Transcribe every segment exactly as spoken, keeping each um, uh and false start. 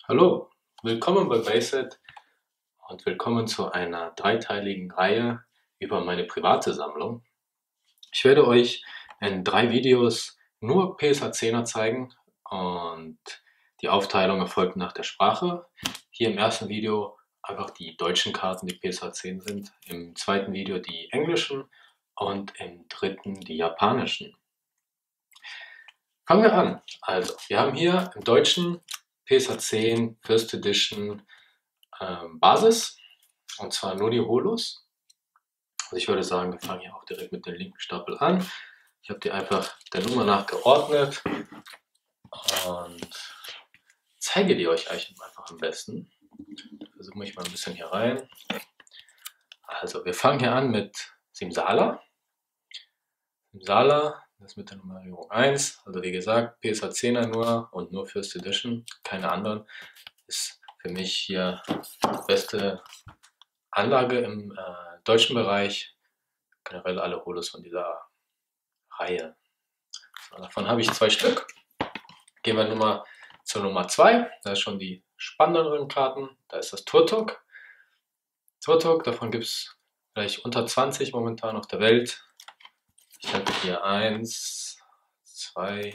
Hallo, willkommen bei Basic und willkommen zu einer dreiteiligen Reihe über meine private Sammlung. Ich werde euch in drei Videos nur P S A zehner zeigen und die Aufteilung erfolgt nach der Sprache. Hier im ersten Video einfach die deutschen Karten, die P S A zehn sind, im zweiten Video die englischen und im dritten die japanischen. Fangen wir an. Also, wir haben hier im Deutschen P S A zehn First Edition ähm, Basis, und zwar nur die Holos. Also ich würde sagen, wir fangen hier auch direkt mit dem linken Stapel an. Ich habe die einfach der Nummer nach geordnet und zeige die euch einfach am besten. Versuche ich mal ein bisschen hier rein. Also wir fangen hier an mit Simsala. Simsala, das mit der Nummerierung eins. Also wie gesagt, P S A zehner nur und nur First Edition, keine anderen. Ist für mich hier die beste Anlage im äh, deutschen Bereich. Generell alle Holos von dieser Reihe. So, davon habe ich zwei Stück. Gehen wir Nummer zur Nummer zwei. Da ist schon die spannenderen Karten. Da ist das Turtok. Turtok, davon gibt es vielleicht unter zwanzig momentan auf der Welt. Ich habe hier eins, zwei,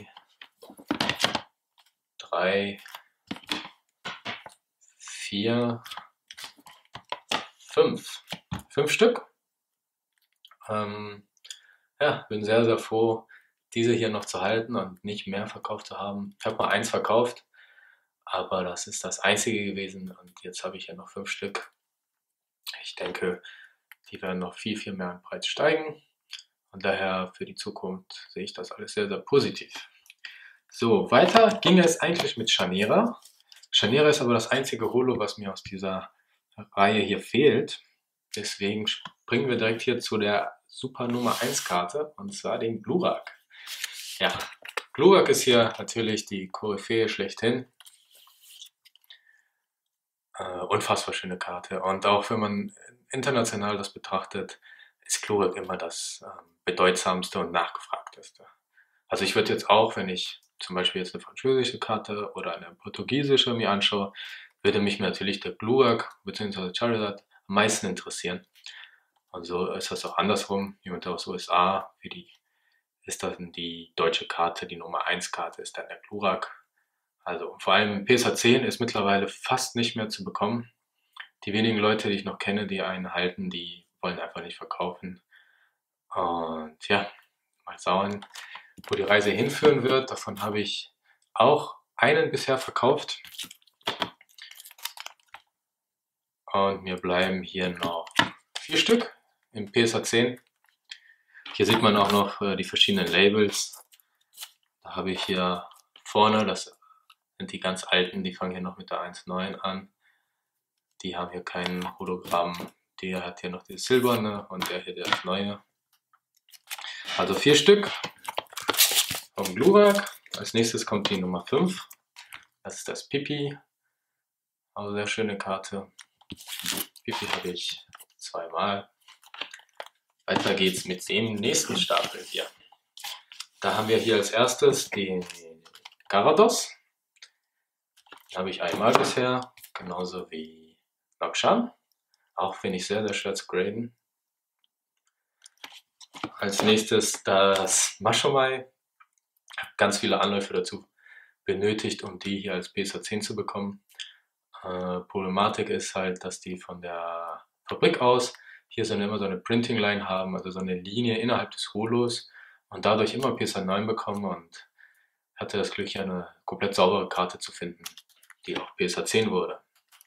drei, vier, fünf. Fünf Stück. Ähm, ja, bin sehr, sehr froh, diese hier noch zu halten und nicht mehr verkauft zu haben. Ich habe mal eins verkauft, aber das ist das einzige gewesen und jetzt habe ich ja noch fünf Stück. Ich denke, die werden noch viel, viel mehr im Preis steigen und daher für die Zukunft sehe ich das alles sehr, sehr positiv. So, weiter ging es eigentlich mit Chanera. Chanera ist aber das einzige Holo, was mir aus dieser Reihe hier fehlt. Deswegen springen wir direkt hier zu der Super Nummer eins Karte, und zwar den Glurak. Ja, Glurak ist hier natürlich die Koryphäe schlechthin. Äh, unfassbar schöne Karte. Und auch wenn man international das betrachtet, ist Glurak immer das äh, bedeutsamste und nachgefragteste. Also ich würde jetzt auch, wenn ich zum Beispiel jetzt eine französische Karte oder eine portugiesische mir anschaue, würde mich natürlich der Glurak bzw. Charizard am meisten interessieren. Und so ist das auch andersrum. Jemand aus den U S A, für die ist dann die deutsche Karte, die Nummer eins Karte ist dann der Glurak. Also vor allem P S A zehn ist mittlerweile fast nicht mehr zu bekommen. Die wenigen Leute, die ich noch kenne, die einen halten, die wollen einfach nicht verkaufen. Und ja, mal schauen, wo die Reise hinführen wird. Davon habe ich auch einen bisher verkauft. Und mir bleiben hier noch vier Stück im P S A zehn. Hier sieht man auch noch äh, die verschiedenen Labels. Da habe ich hier vorne, das sind die ganz alten, die fangen hier noch mit der eins Punkt neun an. Die haben hier kein Hologramm. Der hat hier noch das silberne und der hier das neue. Also vier Stück vom Glurak. Als nächstes kommt die Nummer fünf. Das ist das Pipi. Also sehr schöne Karte. Pipi habe ich zweimal. Weiter geht's mit dem nächsten Stapel hier. Da haben wir hier als erstes den Garados. Den habe ich einmal bisher, genauso wie Lokshan. Auch finde ich sehr, sehr schwer zu graden. Als nächstes das Mashomai. Ganz viele Anläufe dazu benötigt, um die hier als P S A zehn zu bekommen. Äh, Problematik ist halt, dass die von der Fabrik aus hier so eine, immer so eine Printing Line haben, also so eine Linie innerhalb des Holos und dadurch immer P S A neun bekommen und hatte das Glück, hier eine komplett saubere Karte zu finden, die auch P S A zehn wurde.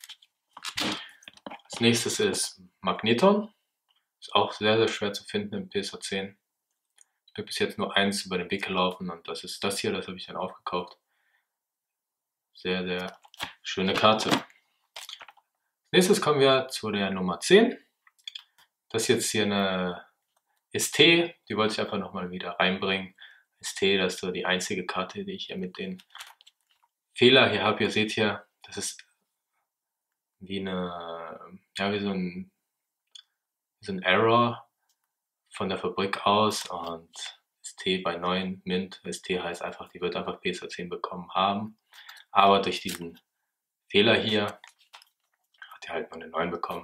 Als nächstes ist Magneton. Ist auch sehr, sehr schwer zu finden im P S A zehn. Ich bin bis jetzt nur eins über den Weg gelaufen und das ist das hier, das habe ich dann aufgekauft. Sehr, sehr schöne Karte. Als nächstes kommen wir zu der Nummer zehn. Das ist jetzt hier eine S T, die wollte ich einfach nochmal wieder reinbringen. S T, das ist so die einzige Karte, die ich hier mit den Fehler hier habe. Ihr seht hier, das ist wie eine, ja, wie so ein, wie so ein Error von der Fabrik aus und S T bei neuen Mint. S T heißt einfach, die wird einfach P S A zehn bekommen haben. Aber durch diesen Fehler hier. Hat er halt nur eine neun bekommen.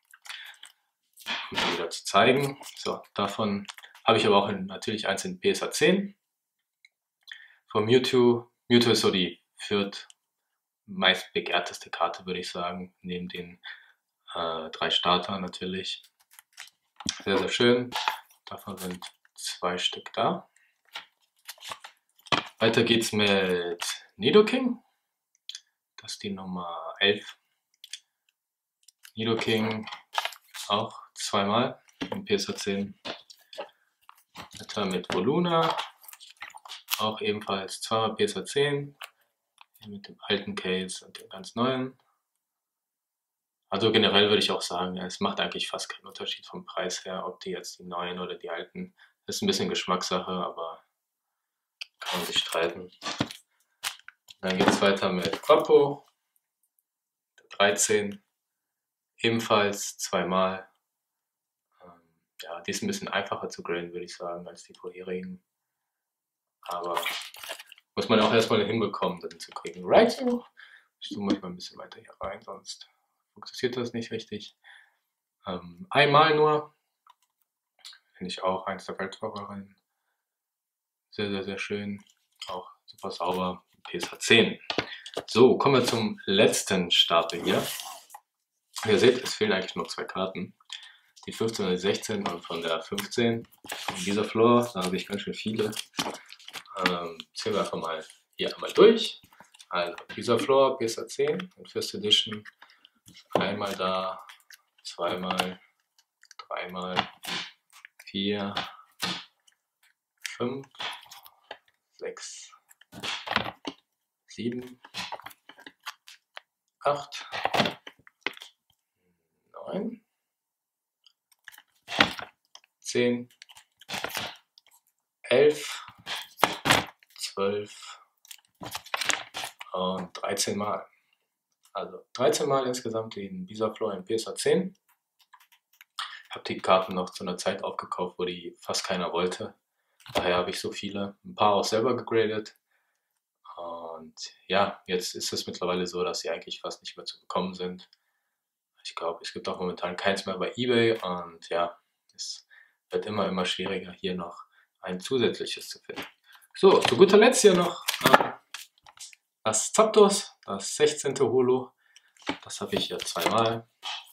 Um es wieder zu zeigen. So, davon habe ich aber auch in, natürlich eins in P S A zehn. Von Mewtwo. Mewtwo ist so die viert meist begehrteste Karte, würde ich sagen. Neben den äh, drei Starter natürlich. Sehr, sehr schön. Davon sind zwei Stück da. Weiter geht's mit Nidoking. Das ist die Nummer elf. Nidoking auch zweimal in P S A zehn. Weiter mit Voluna. Auch ebenfalls zweimal P S A zehn. Hier mit dem alten Case und dem ganz neuen. Also generell würde ich auch sagen, es macht eigentlich fast keinen Unterschied vom Preis her, ob die jetzt die neuen oder die alten. Das ist ein bisschen Geschmackssache, aber kann man sich streiten. Dann geht es weiter mit Quappo, dreizehn, ebenfalls zweimal. Ähm, ja, die ist ein bisschen einfacher zu graden, würde ich sagen, als die vorherigen. Aber muss man auch erstmal hinbekommen, das zu kriegen. Raichu, ich zoome manchmal ein bisschen weiter hier rein, sonst funktioniert das nicht richtig. Ähm, einmal nur, finde ich auch eins der Weltfahrerinnen. Sehr, sehr, sehr schön. Auch super sauber. P S A zehn. So, kommen wir zum letzten Stapel hier. Wie ihr seht, es fehlen eigentlich nur zwei Karten. Die fünfzehn und die sechzehn und von der fünfzehn. Von dieser Floor, da habe ich ganz schön viele. Ähm, ziehen wir einfach mal hier einmal durch. Also dieser Floor, P S A zehn in First Edition. Einmal da, zweimal, dreimal, vier, fünf, sechs, sieben, acht, neun, zehn, elf, zwölf und dreizehn Mal. Also dreizehn Mal insgesamt den Bisaflor in P S A zehn. Ich habe die Karten noch zu einer Zeit aufgekauft, wo die fast keiner wollte. Daher habe ich so viele. Ein paar auch selber gegradet. Und ja, jetzt ist es mittlerweile so, dass sie eigentlich fast nicht mehr zu bekommen sind. Ich glaube, es gibt auch momentan keins mehr bei eBay. Und ja, es wird immer, immer schwieriger, hier noch ein zusätzliches zu finden. So, zu guter Letzt hier noch äh, das Zapdos, das sechzehnte Holo. Das habe ich hier zweimal.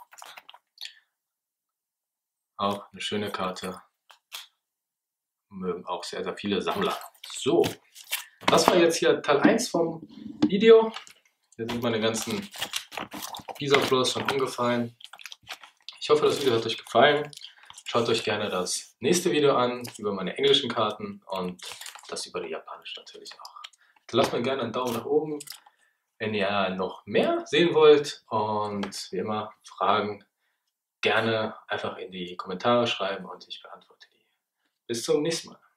Auch eine schöne Karte. Mögen auch sehr, sehr viele Sammler. So, das war jetzt hier Teil eins vom Video. Hier sind meine ganzen Bisaflors schon umgefallen. Ich hoffe, das Video hat euch gefallen. Schaut euch gerne das nächste Video an über meine englischen Karten und das über die japanischen natürlich auch. Lasst mir gerne einen Daumen nach oben, wenn ihr noch mehr sehen wollt. Und wie immer, Fragen gerne einfach in die Kommentare schreiben und ich beantworte die. Bis zum nächsten Mal.